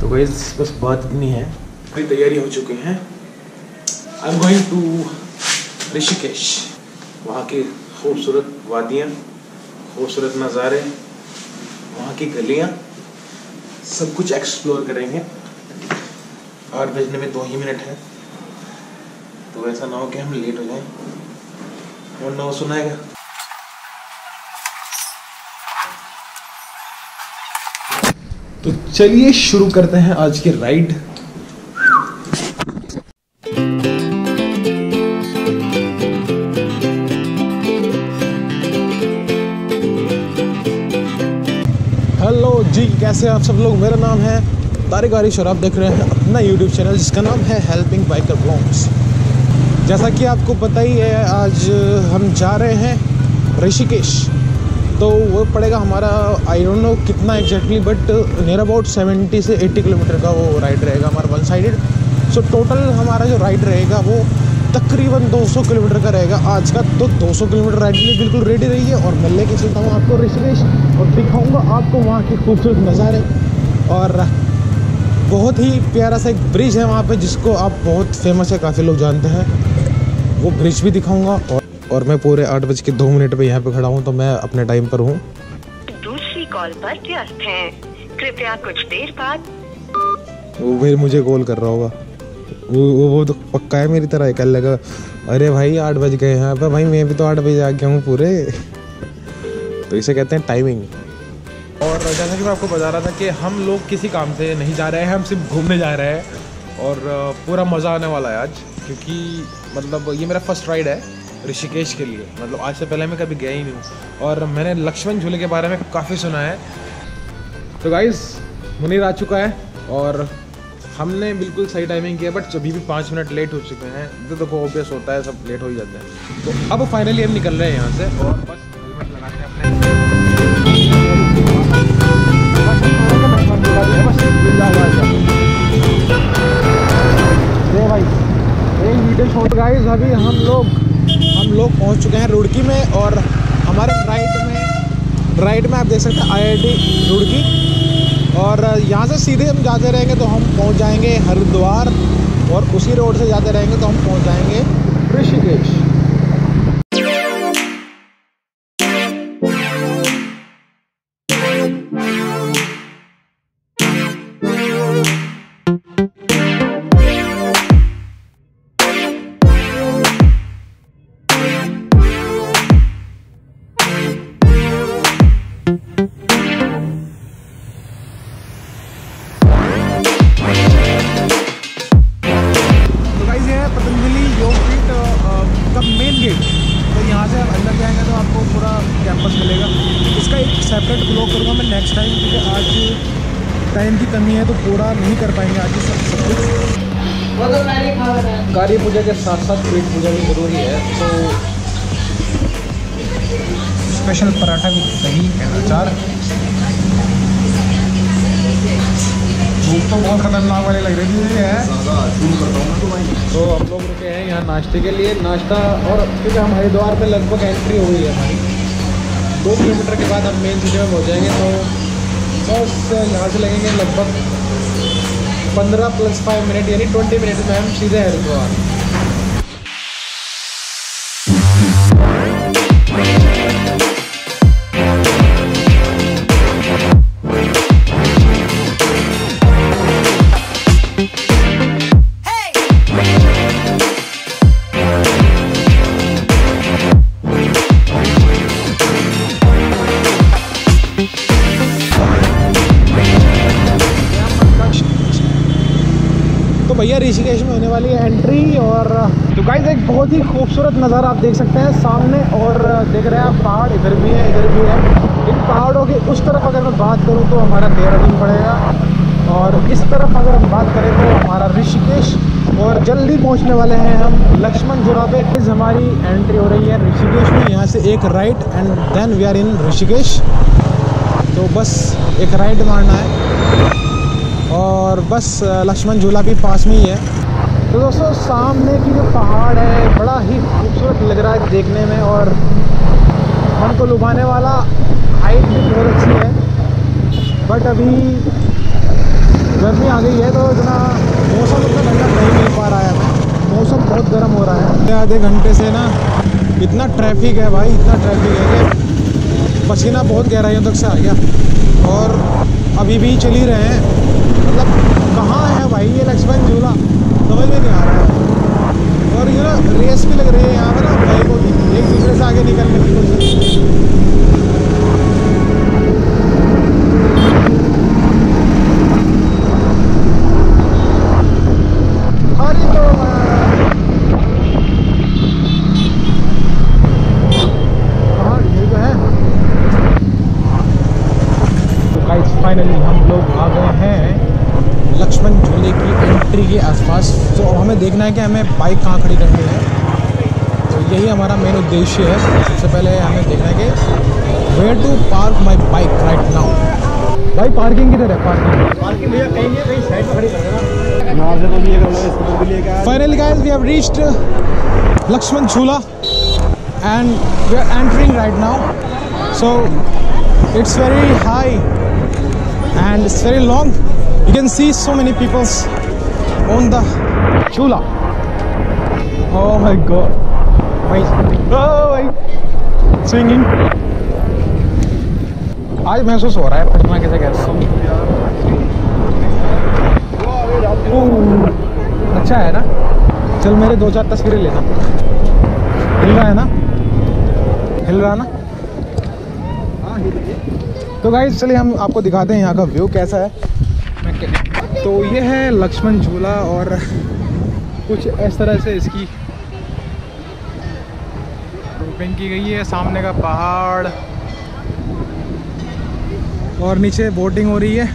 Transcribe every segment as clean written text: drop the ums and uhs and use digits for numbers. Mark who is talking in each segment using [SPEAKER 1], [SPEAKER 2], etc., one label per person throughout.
[SPEAKER 1] तो गाइस बस बात इतनी है, पूरी तैयारी हो चुकी है। I am going to Rishikesh. वहाँ की खूबसूरत वादियाँ, खूबसूरत नज़ारे, वहाँ की गलियाँ, सब कुछ एक्सप्लोर करेंगे। 8 बजने में 2 ही मिनट है, तो ऐसा ना हो कि हम लेट हो जाएं, वरना वो सुनाएगा। तो चलिए शुरू करते हैं आज की राइड। हेलो जी, कैसे हैं आप सब लोग। मेरा नाम है तारिक आरिश और आप देख रहे हैं अपना यूट्यूब चैनल जिसका नाम है हेल्पिंग बाइकर ब्लॉग्स। जैसा कि आपको पता ही है, आज हम जा रहे हैं ऋषिकेश। तो वो पड़ेगा हमारा, आई डोंट नो कितना एग्जैक्टली, बट नियर अबाउट 70 से 80 किलोमीटर का वो राइड रहेगा हमारा, वन साइडेड। सो टोटल हमारा जो राइड रहेगा वो तकरीबन 200 किलोमीटर का रहेगा आज का। तो 200 किलोमीटर राइड के लिए बिल्कुल रेडी रहिए और मैं लेके चलता हूँ आपको ऋषिकेश और दिखाऊँगा आपको वहाँ के खूबसूरत नज़ारे। और बहुत ही प्यारा सा एक ब्रिज है वहाँ पे जिसको आप बहुत फेमस है, काफ़ी लोग जानते हैं, वो ब्रिज भी दिखाऊँगा। और मैं पूरे 8:02 पे यहाँ पे खड़ा हूँ, तो मैं अपने टाइम पर हूँ।
[SPEAKER 2] दूसरी कॉल पर व्यस्त हैं, कृपया कुछ देर बाद।
[SPEAKER 1] वो फिर मुझे कॉल कर रहा होगा, वो तो पक्का है मेरी तरह कल लगा, अरे भाई 8 बज गए यहाँ पे, भाई मैं भी तो 8 बजे आ गया हूँ पूरे। तो इसे कहते हैं टाइमिंग। और जैसा कि मैं आपको बता रहा था कि हम लोग किसी काम से नहीं जा रहे हैं, हम सिर्फ घूमने जा रहे हैं और पूरा मज़ा आने वाला है आज, क्योंकि मतलब ये मेरा फर्स्ट राइड है ऋषिकेश के लिए। मतलब आज से पहले मैं कभी गया ही नहीं हूँ और मैंने लक्ष्मण झूले के बारे में काफ़ी सुना है। तो गाइस मुनीर आ चुका है और हमने बिल्कुल सही टाइमिंग किया, बट अभी भी 5 मिनट लेट हो चुके हैं। तो देखो ऑब्वियस होता है, सब लेट हो ही जाते हैं। तो अब फाइनली हम निकल रहे हैं यहाँ से और बस हेलमेट लगाते हैं अपने। भाई एक वीडियो शॉट गाइस, अभी हम लोग पहुंच चुके हैं रुड़की में और हमारे राइट में आप देख सकते हैं IIT रुड़की। और यहाँ से सीधे हम जाते रहेंगे तो हम पहुंच जाएंगे हरिद्वार और उसी रोड से जाते रहेंगे तो हम पहुंच जाएंगे ऋषिकेश। सेपरेट ब्लॉग करूँगा मैं नेक्स्ट टाइम, क्योंकि आज टाइम की कमी है तो पूरा नहीं कर पाएंगे आज सब कुछ। कार्य पूजा के साथ साथ पेट पूजा भी ज़रूरी है। तो स्पेशल पराठा भी दही अचार, भूख तो बहुत खतरनाक वाली लग रही है। तो हम लोग रुके हैं यहाँ नाश्ते के लिए, नाश्ता। और क्योंकि हम हरिद्वार पे लगभग एंट्री हो गई है हमारी, 2 किलोमीटर के बाद हम मेन सिटी में पहुँच जाएंगे। तो बस यहाँ से लगेंगे लगभग 15 + 5 मिनट, यानी 20 मिनट में हम सीधे हरिद्वार। तो भैया ऋषिकेश में होने वाली है एंट्री। और तो गाइस एक बहुत ही खूबसूरत नज़ारा आप देख सकते हैं सामने, और देख रहे हैं आप पहाड़ इधर भी है इधर भी है। इन पहाड़ों के उस तरफ अगर मैं बात करूं तो हमारा देहरादून पड़ेगा, और इस तरफ अगर हम बात करें तो हमारा ऋषिकेश। और जल्दी पहुंचने वाले हैं हम लक्ष्मण झूला पे। हमारी एंट्री हो रही है ऋषिकेश में, यहाँ से एक right and then we are in Rishikesh. तो बस एक राइड मारना है और बस लक्ष्मण झूला भी पास में ही है। तो दोस्तों सामने की जो पहाड़ है बड़ा ही खूबसूरत लग रहा है देखने में, और मन को लुभाने वाला, हाइट भी बहुत अच्छी है। बट अभी गर्मी आ गई है तो इतना मौसम उतना ठंडा नहीं मिल पा रहा है हमें, मौसम बहुत गर्म हो रहा है। आधे घंटे से ना इतना ट्रैफिक है भाई, इतना ट्रैफिक है कि पसीना बहुत गहराइयों तक से आ गया और अभी भी चल ही रहे हैं। मतलब कहाँ है भाई ये लक्ष्मण झूला, समझ में नहीं आ रहा है। और ये ना रेस भी लग रही है यहाँ पर ना बाइकों की, एक दूसरे से आगे निकलने की कोशिश। फाइनली हम लोग आ गए हैं लक्ष्मण झूले की एंट्री के आसपास। तो अब हमें देखना है कि हमें बाइक कहाँ खड़ी करनी है, तो यही हमारा मेन उद्देश्य है। सबसे पहले हमें देखना है कि where to park my bike right now. भाई पार्किंग किधर है? पार्किंग भैया कहीं साइड में खड़ी कर देना। Finally guys we have reached Lakshman Jhula and we are entering right now. So it's very high and it's very long. You can see so many people on the chula. Oh my god. Oh my swinging. आज महसूस हो रहा है पटना कैसे कैसे। अच्छा है ना, चल मेरे 2-4 तस्वीरें लेना। हिल रहा है ना, हिल रहा ना। तो गाइस चलिए हम आपको दिखाते हैं यहाँ का व्यू कैसा है। तो ये है लक्ष्मण झूला और कुछ इस तरह से इसकी रोपिंग की गई है। सामने का पहाड़ और नीचे बोटिंग हो रही है।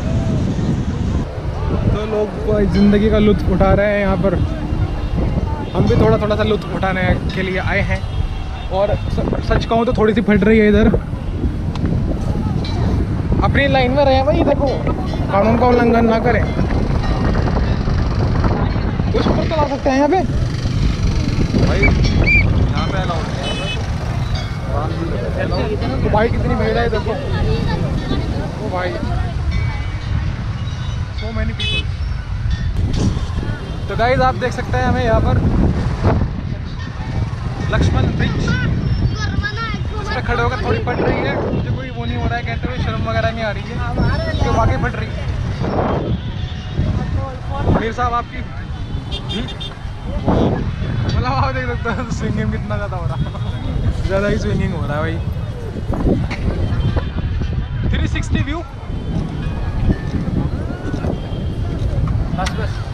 [SPEAKER 1] तो लोग ज़िंदगी का लुत्फ़ उठा रहे हैं यहाँ पर। हम भी थोड़ा थोड़ा सा लुत्फ़ उठाने के लिए आए हैं। और सच कहूँ तो थोड़ी सी फट रही है इधर। अपनी लाइन में रहे भाई, देखो कानून का उल्लंघन ना करें। कुछ ऊपर तो ला सकते हैं यहाँ पे भाई, यहाँ पे अलाउड है। तो भाई कितनी भीड़ है देखो, ओ भाई सो मैनी पीपल। तो गाइस आप देख सकते हैं हमें यहाँ पर लक्ष्मण ब्रिज पे खड़े होकर थोड़ी फट रही है। मुझे कोई वो नहीं हो रहा है कहते हुए, शर्म वगैरह नहीं आ रही है कि वाकई फट रही है। मीर साहब आपकी मतलब आप देख सकते हैं स्विंगिंग कितना ज़्यादा हो रहा है, ज़्यादा ही स्विंगिंग हो रहा है भाई। 360 व्यू बस।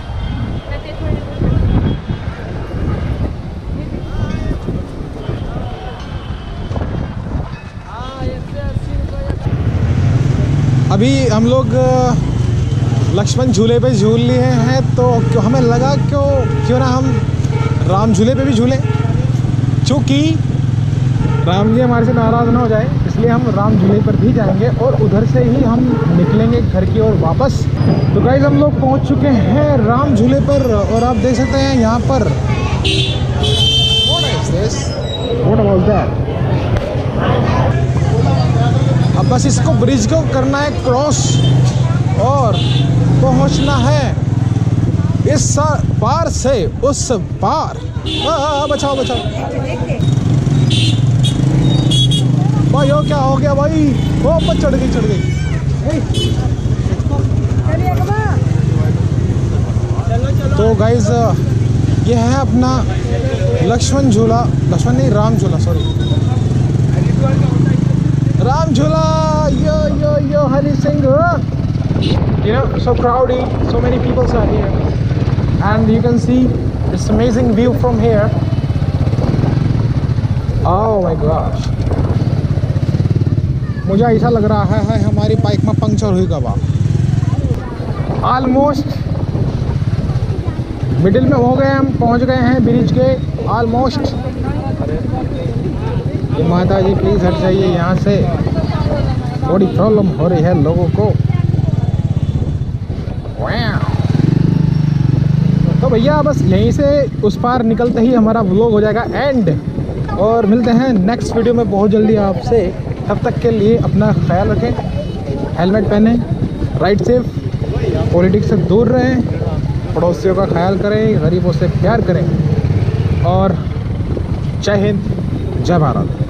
[SPEAKER 1] अभी हम लोग लक्ष्मण झूले पे झूल लिए हैं, तो हमें लगा क्यों ना हम राम झूले पे भी झूलें। चूँकि राम जी हमारे से नाराज़ ना हो जाए, इसलिए हम राम झूले पर भी जाएंगे और उधर से ही हम निकलेंगे घर की ओर वापस। तो गाइस हम लोग पहुंच चुके हैं राम झूले पर और आप देख सकते हैं यहाँ पर What about that? अब बस इसको ब्रिज को करना है क्रॉस और पहुंचना है इस पार से उस पार। बचाओ बचाओ भाई, हो क्या हो गया भाई? वो पर चढ़ गई। तो गाइज ये है अपना लक्ष्मण झूला, लक्ष्मण नहीं राम झूला, सॉरी राम झूला। Yo Hari Singh, you know, so crowded, so many people are here and you can see this amazing view from here. Oh my gosh, मुझे ऐसा लग रहा है हमारी बाइक में पंक्चर हुई गवा। ऑलमोस्ट मिडिल में हो गए, हम पहुंच गए हैं ब्रिज के ऑलमोस्ट। माता जी प्लीज़ हट जाइए यहाँ से, थोड़ी प्रॉब्लम हो रही है लोगों को। तो भैया बस यहीं से उस पार निकलते ही हमारा व्लॉग हो जाएगा एंड, और मिलते हैं नेक्स्ट वीडियो में बहुत जल्दी आपसे। तब तक के लिए अपना ख्याल रखें, हेलमेट पहनें, राइड सेफ, पॉलिटिक्स से दूर रहें, पड़ोसियों का ख्याल करें, गरीबों से प्यार करें और जय हिंद, जय भारत।